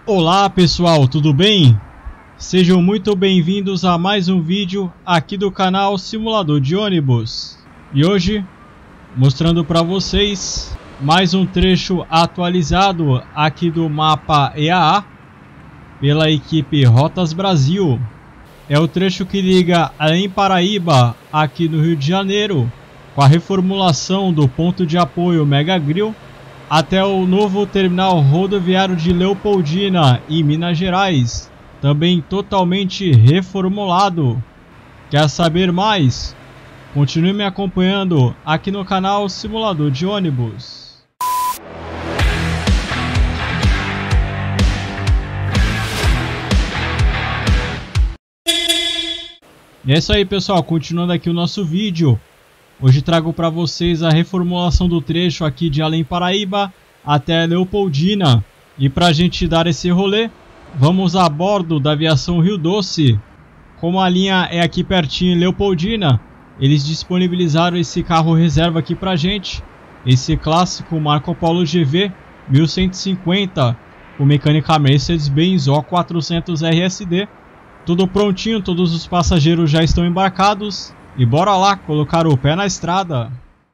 Olá pessoal, tudo bem? Sejam muito bem-vindos a mais um vídeo aqui do canal Simulador de Ônibus. E hoje, mostrando para vocês mais um trecho atualizado aqui do mapa EAA pela equipe Rotas Brasil. É o trecho que liga Além Paraíba, aqui no Rio de Janeiro, com a reformulação do ponto de apoio Mega Grill, até o novo terminal rodoviário de Leopoldina, em Minas Gerais, também totalmente reformulado. Quer saber mais? Continue me acompanhando aqui no canal Simulador de Ônibus. E é isso aí pessoal, continuando aqui o nosso vídeo. Hoje trago para vocês a reformulação do trecho aqui de Além Paraíba até Leopoldina. E para a gente dar esse rolê, vamos a bordo da aviação Rio Doce. Como a linha é aqui pertinho em Leopoldina, eles disponibilizaram esse carro reserva aqui para a gente. Esse clássico Marco Polo GV 1150 com mecânica Mercedes-Benz O400 RSD. Tudo prontinho, todos os passageiros já estão embarcados. E bora lá colocar o pé na estrada.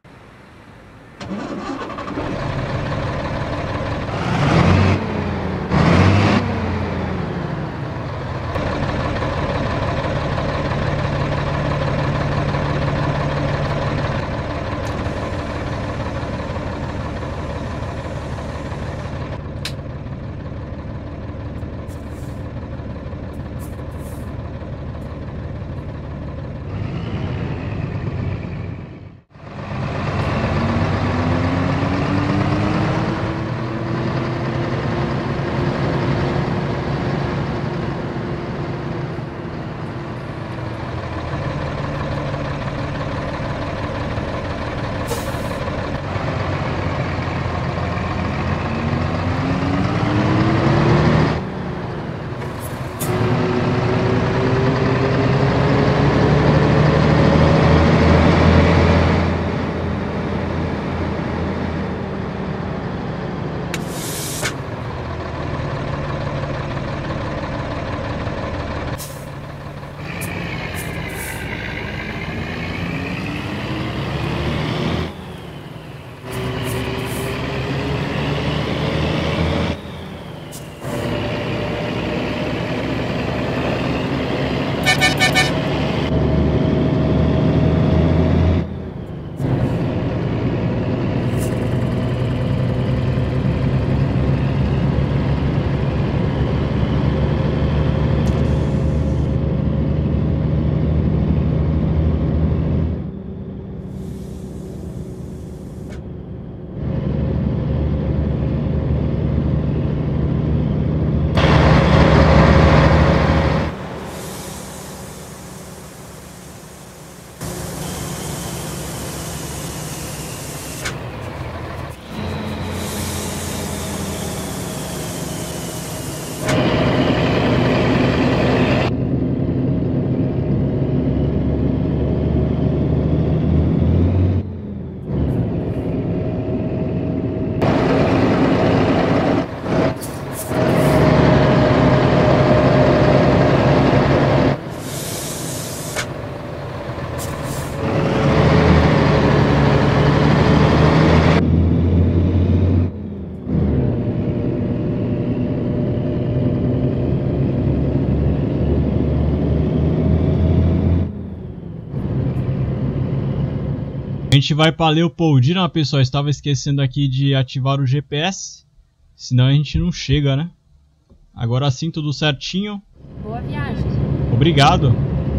A gente vai para Leopoldina, pessoal. Estava esquecendo aqui de ativar o GPS, senão a gente não chega, né? Agora sim, tudo certinho. Boa viagem. Obrigado.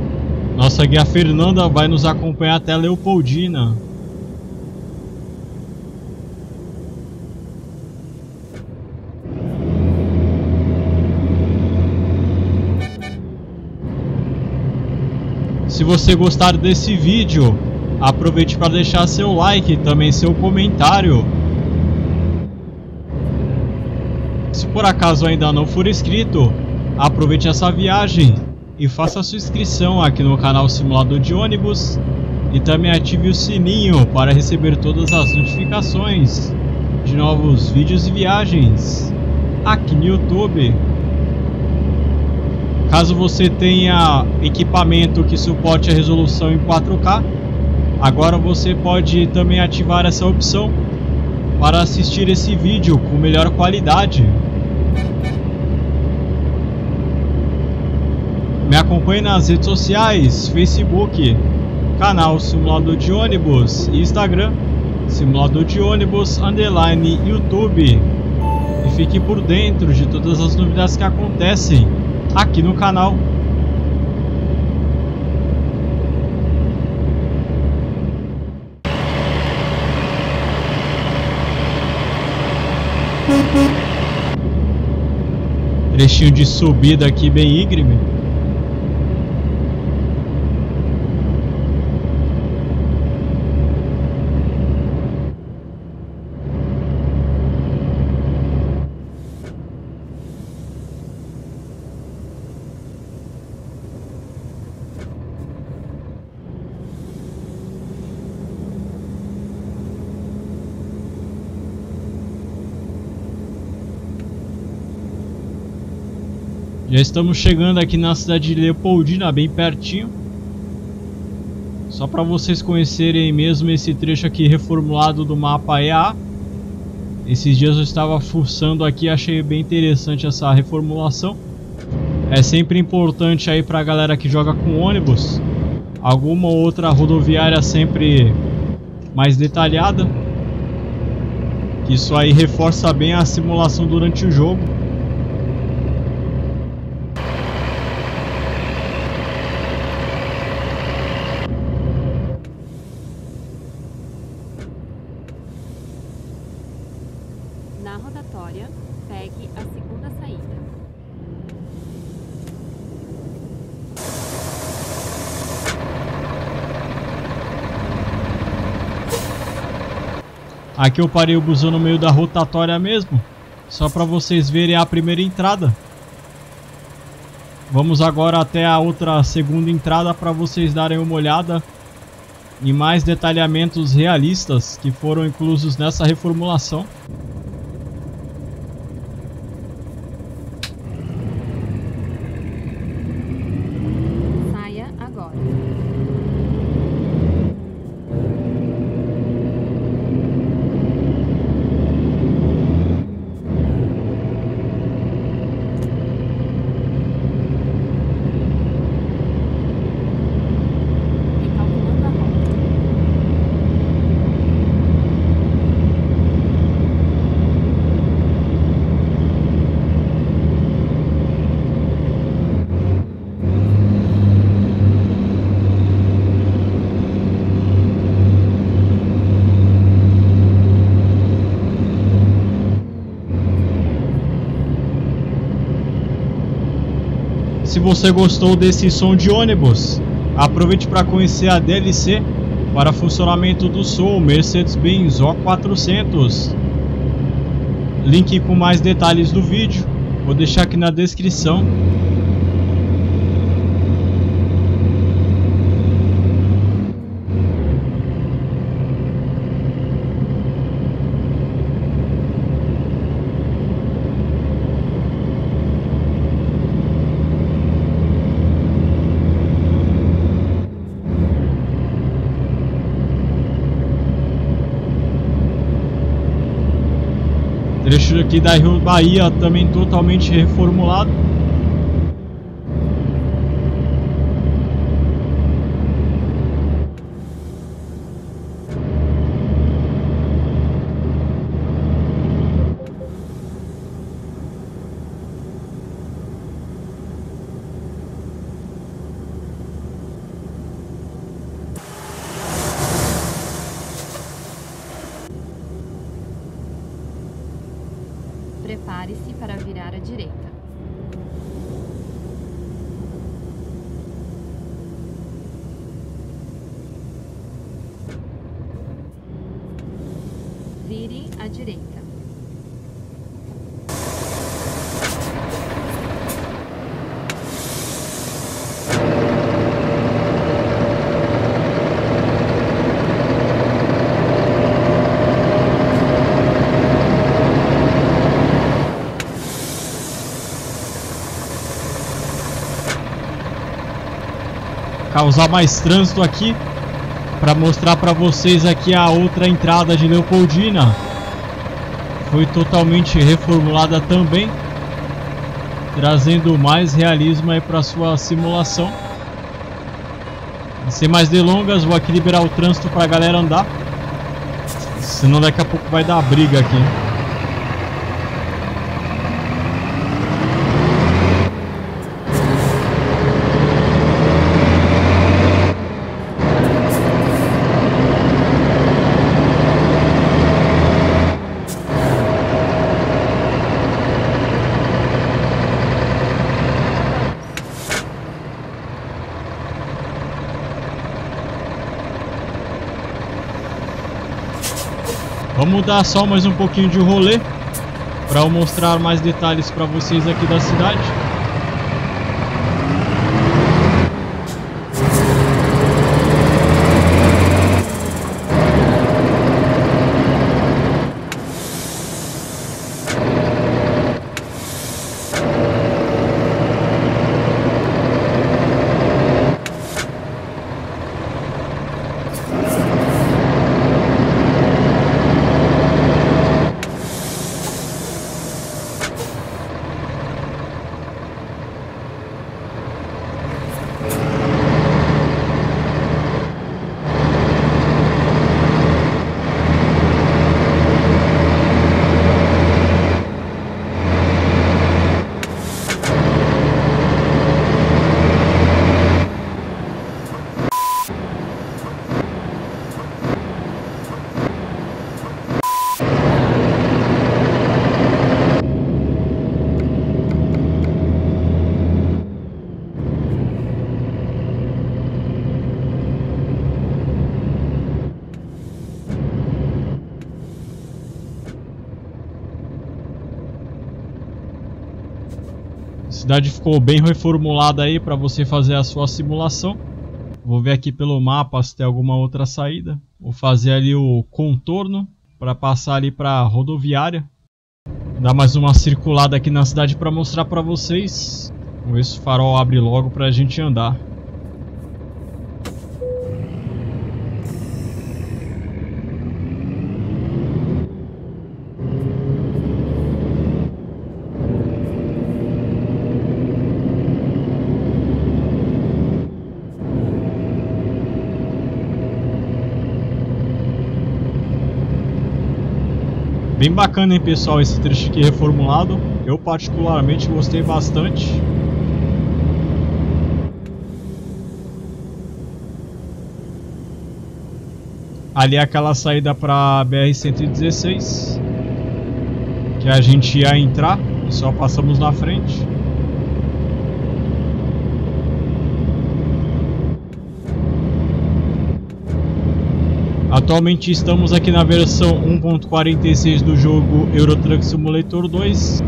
Nossa guia Fernanda vai nos acompanhar até Leopoldina. Se você gostar desse vídeo, aproveite para deixar seu like e também seu comentário. Se por acaso ainda não for inscrito, aproveite essa viagem e faça sua inscrição aqui no canal Simulador de Ônibus e também ative o sininho para receber todas as notificações de novos vídeos e viagens. aqui no YouTube. Caso você tenha equipamento que suporte a resolução em 4K, agora você pode também ativar essa opção para assistir esse vídeo com melhor qualidade. Me acompanhe nas redes sociais, Facebook, canal Simulador de Ônibus, Instagram, Simulador de Ônibus, _ YouTube. E fique por dentro de todas as novidades que acontecem aqui no canal. Trechinho de subida aqui bem íngreme. Já estamos chegando aqui na cidade de Leopoldina, bem pertinho. Só para vocês conhecerem mesmo esse trecho aqui reformulado do mapa EA. Esses dias eu estava fuçando aqui, achei bem interessante essa reformulação. É sempre importante aí para a galera que joga com ônibus, alguma outra rodoviária sempre mais detalhada. Isso aí reforça bem a simulação durante o jogo. Na rotatória, pegue a segunda saída. Aqui eu parei o busão no meio da rotatória mesmo, só para vocês verem a primeira entrada. Vamos agora até a outra segunda entrada para vocês darem uma olhada em mais detalhamentos realistas que foram inclusos nessa reformulação. Saia agora. Recalculando a rota. Se você gostou desse som de ônibus, aproveite para conhecer a DLC para funcionamento do som Mercedes-Benz O400. Link com mais detalhes do vídeo, vou deixar aqui na descrição. Trecho aqui da Rio Bahia também totalmente reformulado. Prepare-se para virar à direita. Vire à direita. causar mais trânsito aqui, para mostrar para vocês aqui a outra entrada de Leopoldina. Foi totalmente reformulada também, trazendo mais realismo aí para sua simulação. E sem mais delongas, vou aqui liberar o trânsito para a galera andar, senão daqui a pouco vai dar briga aqui. Vamos dar só mais um pouquinho de rolê para eu mostrar mais detalhes para vocês aqui da cidade. A cidade ficou bem reformulada aí para você fazer a sua simulação. Vou ver aqui pelo mapa se tem alguma outra saída. Vou fazer ali o contorno para passar ali para a rodoviária. Dar mais uma circulada aqui na cidade para mostrar para vocês. Vamos ver se o farol abre logo para a gente andar. Bem bacana, hein, pessoal, esse trecho aqui reformulado. Eu particularmente gostei bastante. Ali é aquela saída para BR-116 que a gente ia entrar e só passamos na frente. Atualmente estamos aqui na versão 1.46 do jogo Euro Truck Simulator 2.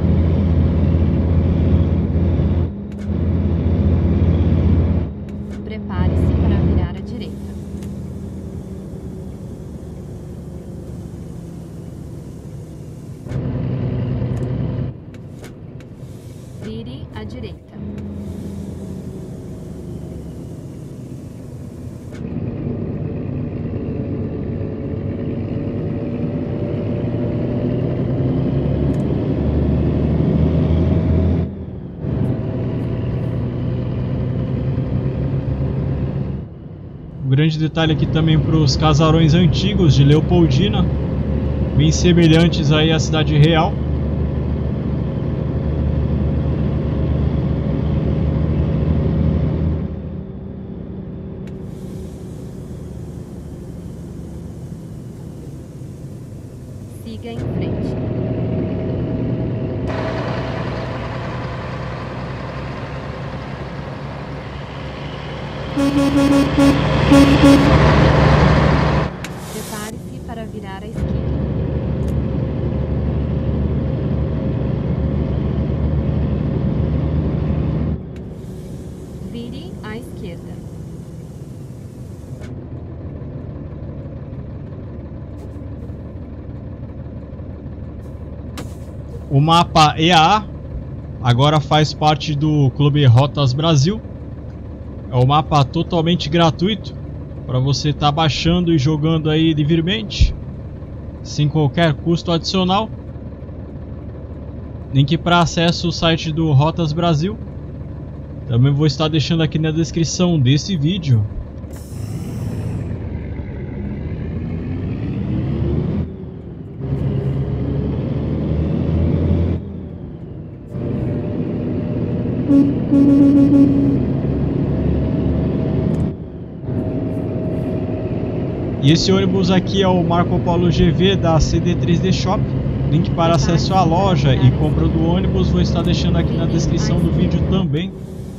Prepare-se para virar à direita. Vire à direita. Um grande detalhe aqui também para os casarões antigos de Leopoldina, bem semelhantes aí à cidade real. Siga em frente. Prepare-se para virar à esquerda. Vire à esquerda. O mapa EAA agora faz parte do Clube Rotas Brasil. É um mapa totalmente gratuito para você estar baixando e jogando aí livremente, sem qualquer custo adicional. Link para acesso ao site do Rotas Brasil também vou estar deixando aqui na descrição desse vídeo. E esse ônibus aqui é o Marco Polo GV da CD3D Shop. Link para acesso à loja e compra do ônibus vou estar deixando aqui na descrição do vídeo também.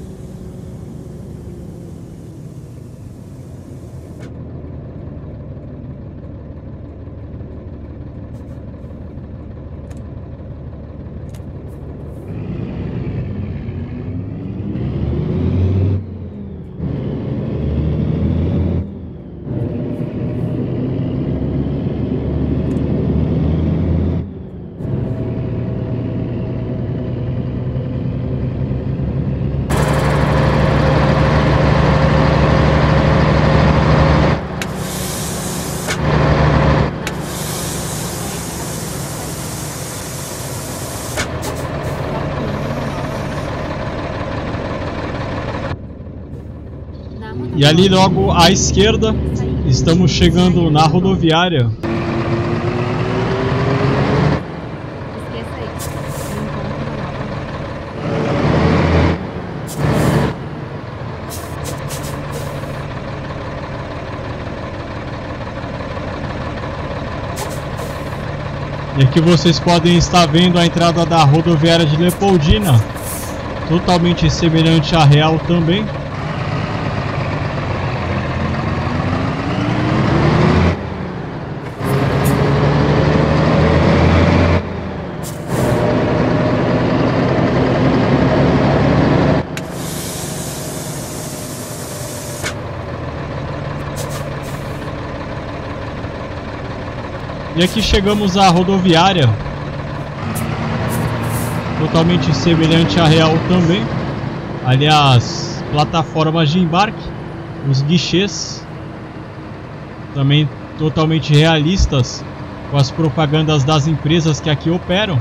E ali logo à esquerda, estamos chegando na rodoviária. E aqui vocês podem estar vendo a entrada da rodoviária de Leopoldina, totalmente semelhante à real também. E aqui chegamos à rodoviária, totalmente semelhante à real também. Ali as plataformas de embarque, os guichês, também totalmente realistas, com as propagandas das empresas que aqui operam.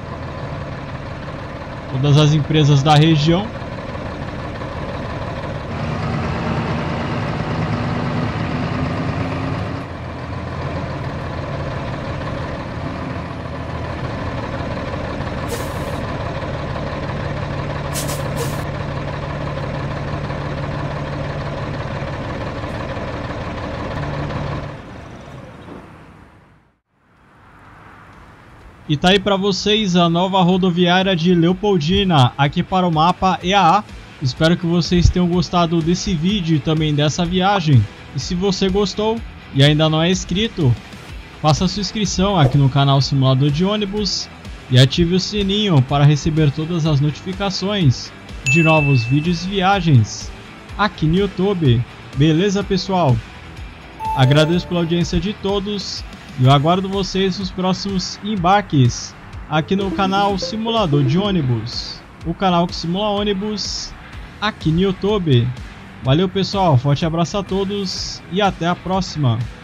Todas as empresas da região. E tá aí para vocês a nova rodoviária de Leopoldina, aqui para o mapa EAA. Espero que vocês tenham gostado desse vídeo e também dessa viagem. E se você gostou e ainda não é inscrito, faça sua inscrição aqui no canal Simulador de Ônibus e ative o sininho para receber todas as notificações de novos vídeos e viagens aqui no YouTube. Beleza, pessoal? Agradeço pela audiência de todos. E eu aguardo vocês nos próximos embarques aqui no canal Simulador de Ônibus, o canal que simula ônibus aqui no YouTube. Valeu, pessoal, forte abraço a todos e até a próxima.